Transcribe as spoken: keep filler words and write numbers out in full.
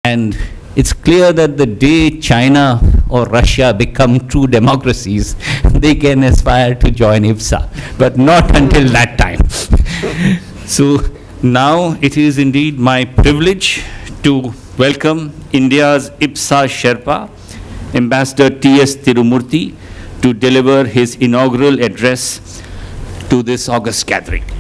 And it's clear that the day China or Russia become true democracies, they can aspire to join IBSA, but not until that time. So now it is indeed my privilege to welcome India's IBSA Sherpa, Ambassador T S Tirumurthy, to deliver his inaugural address to this august gathering.